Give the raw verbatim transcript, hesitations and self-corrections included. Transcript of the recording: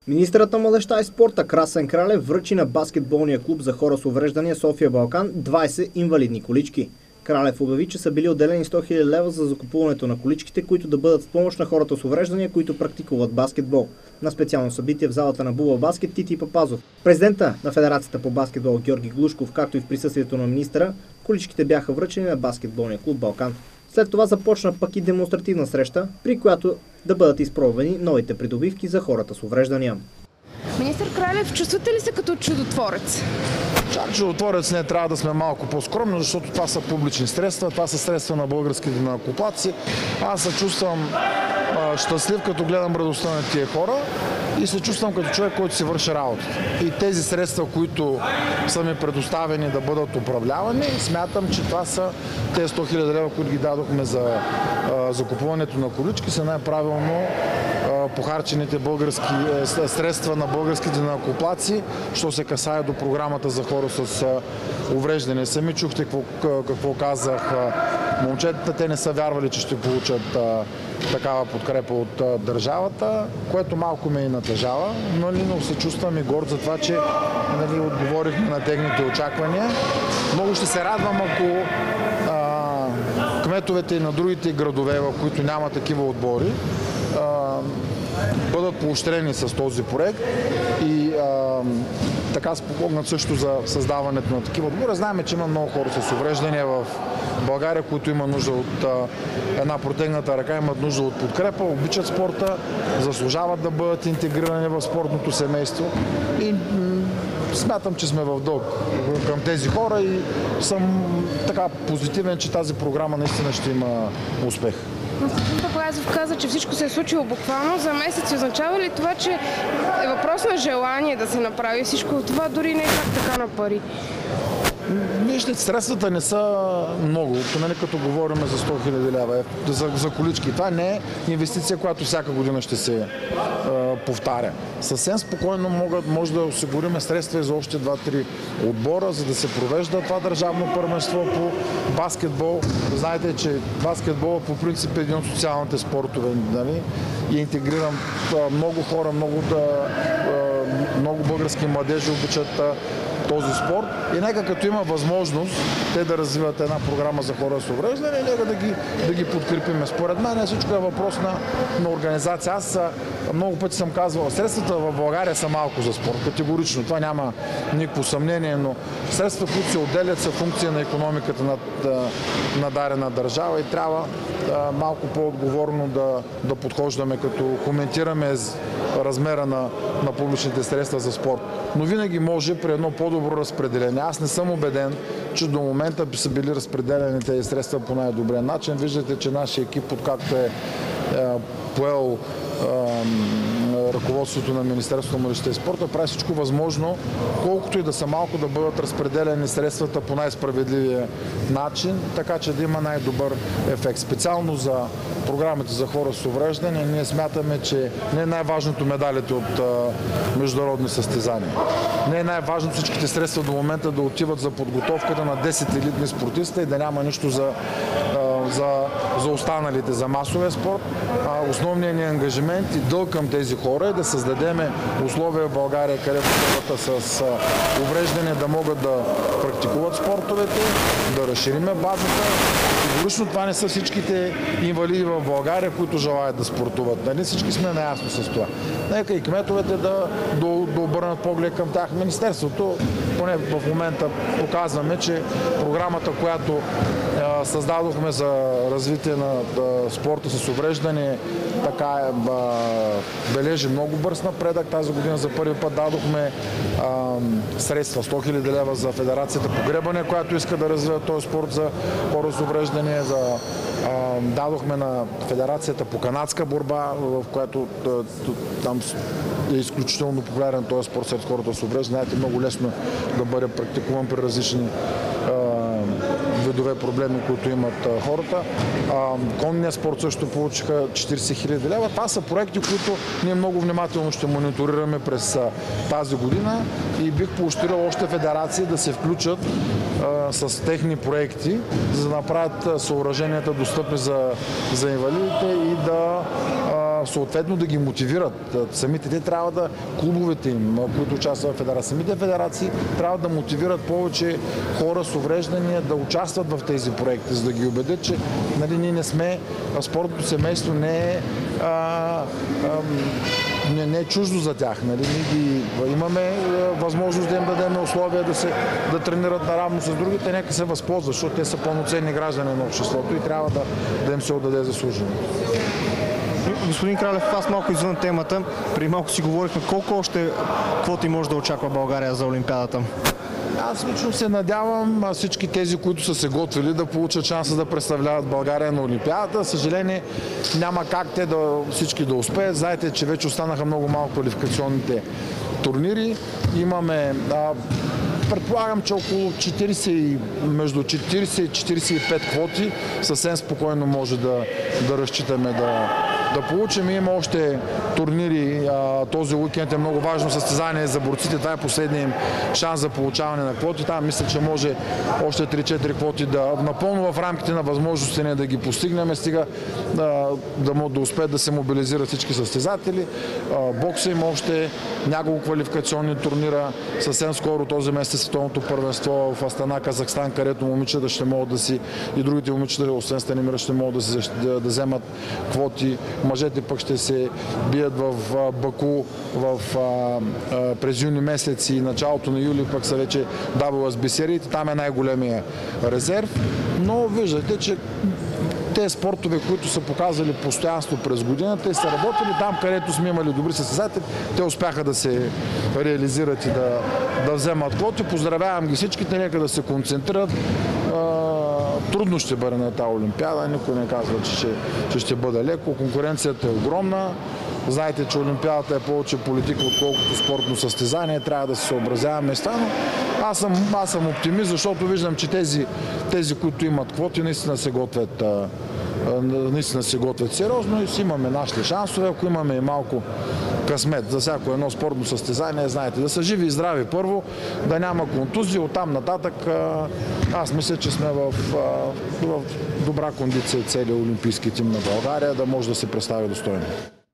Министърът на младежта и спорта Красен Кралев връчи на баскетболния клуб за хора с увреждания София Балкан двайсет инвалидни колички. Кралев обяви, че са били отделени сто хиляди лева за закупуването на количките, които да бъдат в помощ на хората с увреждания, които практикуват баскетбол. На специално събитие в залата на Була Баскет Тити Папазов, президента на Федерацията по баскетбол Георги Глушков, както и в присъствието на министъра, количките бяха връчени на баскетболния клуб Балкан. След това започна пък и демонстративна среща, при която да бъдат изпробвани новите придобивки за хората с увреждания. Министър Кралев, чувствате ли се като чудотворец? Чак чудотворец не, трябва да сме малко по-скромни, защото това са публични средства, това са средства на българските данъкоплатци. Аз се чувствам а, щастлив, като гледам радостта на тия хора и се чувствам като човек, който си върши работата. И тези средства, които са ми предоставени да бъдат управлявани, смятам, че това са тези сто хиляди лева, които ги дадохме за а, закупуването на колички, са най-правилно похарчените български средства на българските данъкоплатци, що се касае до програмата за хора с увреждане. Сами чухте какво, какво казах. Момчетата, те не са вярвали, че ще получат а, такава подкрепа от а, държавата, което малко ме и натъжава, но, но се чувствам и горд за това, че нали, отговорихме на техните очаквания. Много ще се радвам, ако а, кметовете и на другите градове, в които няма такива отбори, бъдат поощрени с този проект и а, така спомогнат също за създаването на такива отбори. Знаем, че има много хора с увреждания в България, които има нужда от а, една протегната ръка, имат нужда от подкрепа, обичат спорта, заслужават да бъдат интегрирани в спортното семейство и смятам, че сме в дълг към тези хора и съм така позитивен, че тази програма наистина ще има успех. Господин Папазов каза, че всичко се е случило буквално за месец. Означава ли това, че е въпрос на желание да се направи всичко това, дори не е как така на пари? Вижте, средствата не са много, нали, като говорим за сто хиляди лева, за, за колички. Това не е инвестиция, която всяка година ще се е, повтаря. Съвсем спокойно могат, може да осигурим средства и за още два-три отбора, за да се провежда това държавно първенство по баскетбол. Знаете, че баскетбол по принцип е един от социалните спортове, нали, и интегрирам много хора, много, да, много български младежи обичат този спорт и нека като има възможност те да развиват една програма за хора с увреждане, нека да ги, да ги подкрепим. Според мен всичко е въпрос на, на организация. Аз много пъти съм казвал, средствата в България са малко за спорт, категорично. Това няма никакво съмнение, но средствата, които се отделят, са функция на икономиката на, на дадена държава и трябва да, малко по-отговорно да, да подхождаме, като коментираме размера на, на публичните средства за спорт. Но винаги може при едно по-добро разпределение. Аз не съм убеден, че до момента би са били разпределени тези средства по най-добрия начин. Виждате, че нашия екип, откакто е, е поел е, ръководството на Министерството на младежта и спорта, прави всичко възможно, колкото и да са малко, да бъдат разпределени средствата по най-справедливия начин, така че да има най-добър ефект. Специално за програмите за хора с увреждане, ние смятаме, че не е най-важното медалите от а, международни състезания. Не е най-важно всичките средства до момента да отиват за подготовката на десет елитни спортиста и да няма нищо за, а, за, за останалите, за масовия спорт. А, основният ни ангажимент и дълг към тези хора е да създадем условия в България, където хората с а, увреждане да могат да практикуват спортовете, да разшириме базата. Категорично това не са всичките инвалиди в България, които желаят да спортуват. Нали? Всички сме наясно с това. Нека и кметовете да, да, да обърнат поглед към тях. Министерството, поне в момента показваме, че програмата, която е, създадохме за развитие на да, спорта с увреждане, така е, ба, бележи много бърз напредък. Тази година за първи път дадохме а, средства, сто хиляди лева за Федерацията по гребане, която иска да развива този спорт за хора с увреждане. За, а, дадохме на Федерацията по канадска борба, в която а, там е изключително популярен този спорт сред хората с увреждане. Знаете, много лесно да бъде практикуван при различни а, видове проблеми, които имат а, хората. А, конния спорт също получиха четирийсет хиляди лева. Това са проекти, които ние много внимателно ще мониторираме през а, тази година и бих поощрил още федерации да се включат а, с техни проекти, за да направят съоръженията достъпни за, за инвалидите и да а, съответно да ги мотивират. Самите те трябва да, клубовете им, които участват в федерации, самите федерации трябва да мотивират повече хора с увреждания да участват в тези проекти, за да ги убедят, че нали, ние не сме, спортното семейство не е, а, а, не, не е чуждо за тях. Нали? Ние ги, имаме а, възможност да им дадем условия да, се, да тренират наравно с другите, нека се възползват, защото те са пълноценни граждани на обществото и трябва да, да им се отдаде заслужено. Господин Кралев, аз малко извън темата. Преди малко си говорихме колко още квоти може да очаква България за Олимпиадата. Аз лично се надявам всички тези, които са се готвили да получат шанса да представляват България на Олимпиадата. За съжаление, няма как те да, всички да успеят. Знаете, че вече останаха много малко квалификационните турнири. Имаме, а, предполагам, че около четирийсет, между четирийсет и четирийсет и пет квоти съвсем спокойно може да, да разчитаме да да получим. Има още турнири. Този уикенд е много важно състезание за борците. Това е последният им шанс за получаване на квоти. Там мисля, че може още три-четири квоти да напълно в рамките на възможности не да ги постигнем. Стига да, да, да успеят да се мобилизират всички състезатели. Бокса има още няколко квалификационни турнира. Съвсем скоро този месец световното първенство в Астана, Казахстан, където момичета ще могат да си и другите момичета, освен Станимира, ще могат да, си, да, да вземат квоти. Мъжете пък ще се бият в Баку в, а, а, през юни месец и началото на юли пък са вече дабъл ес би сериите. Там е най-големия резерв. Но виждате, че те спортове, които са показали постоянство през годината, те са работили там, където сме имали добри състезатели, те успяха да се реализират и да, да вземат квоти. Поздравявам ги всичките, нека да се концентрират. Трудно ще бъде на тази Олимпиада, никой не казва, че ще, че ще бъде леко. Конкуренцията е огромна. Знаете, че Олимпиадата е повече политика, отколкото спортно състезание. Трябва да се съобразяваме места, но аз съм, аз съм оптимист, защото виждам, че тези, тези които имат квоти, наистина се готвят, наистина се готвят сериозно и си имаме нашите шансове. Ако имаме и малко късмет за всяко едно спортно състезание, знаете, да са живи и здрави първо, да няма контузии, оттам нататък аз мисля, че сме в, в добра кондиция целият олимпийски тим на България, да може да се представи достойно.